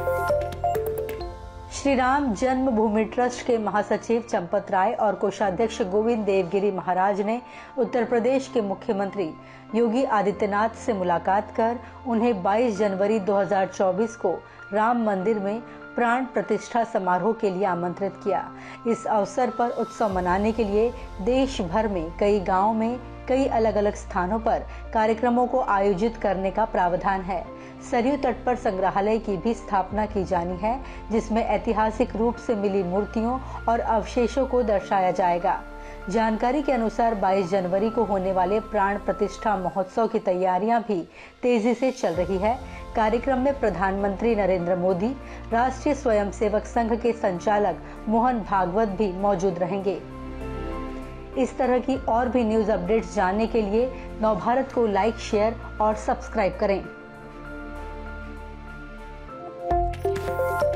श्री राम जन्मभूमि trust के महासचिव चंपत राय और कोषाध्यक्ष गोविंद देवगिरी महाराज ने उत्तर प्रदेश के मुख्यमंत्री योगी आदित्यनाथ से मुलाकात कर उन्हें 22 जनवरी 2024 को राम मंदिर में प्राण प्रतिष्ठा समारोह के लिए आमंत्रित किया। इस अवसर पर उत्सव मनाने के लिए देश भर में कई गांवों में कई अलग अलग स्थानों पर कार्यक्रमों को आयोजित करने का प्रावधान है। सरयू तट पर संग्रहालय की भी स्थापना की जानी है, जिसमें ऐतिहासिक रूप से मिली मूर्तियों और अवशेषों को दर्शाया जाएगा। जानकारी के अनुसार 22 जनवरी को होने वाले प्राण प्रतिष्ठा महोत्सव की तैयारियां भी तेजी से चल रही है। कार्यक्रम में प्रधानमंत्री नरेंद्र मोदी, राष्ट्रीय स्वयंसेवक संघ के संचालक मोहन भागवत भी मौजूद रहेंगे। इस तरह की और भी न्यूज अपडेट्स जानने के लिए नवभारत को लाइक, शेयर और सब्सक्राइब करें।